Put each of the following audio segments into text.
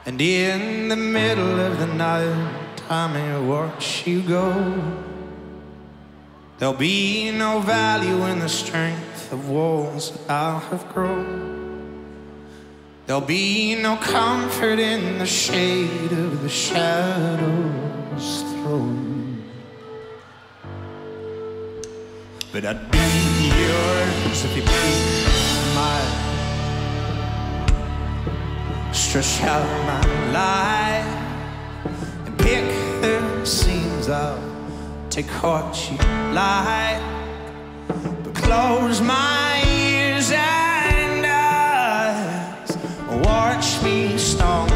And in the middle of the night, tell me where you go. There'll be no value in the strength of walls that I have grown. There'll be no comfort in the shade of the shadow's throne. But I'd be yours if you be mine. Stretch out my life and pick the seams out. Take what you like, but close my ears and eyes. Watch me stumble.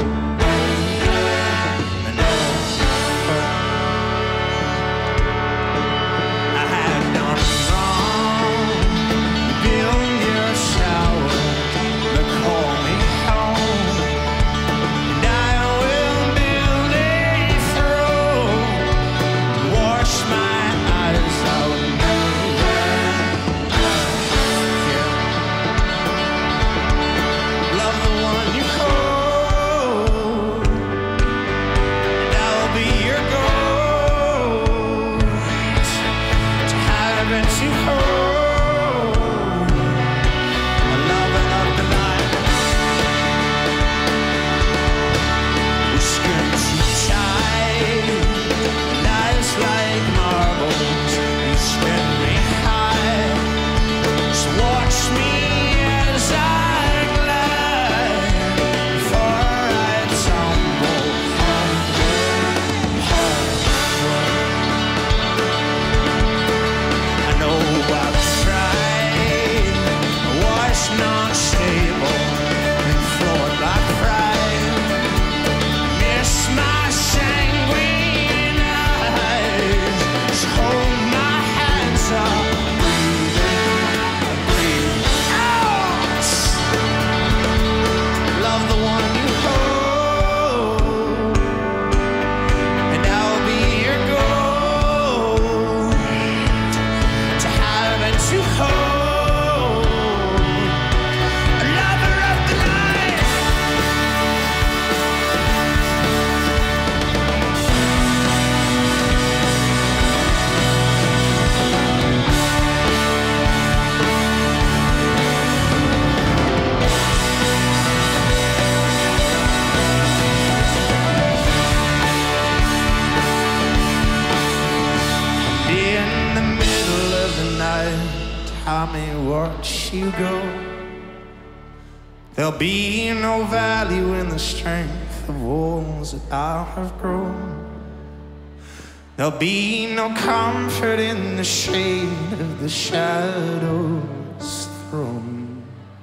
You go. There'll be no value in the strength of walls that I have grown. There'll be no comfort in the shade of the shadow's throne.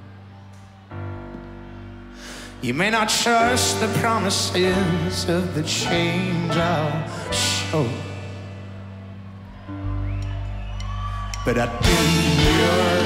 You may not trust the promises of the change I'll show, but I'd be yours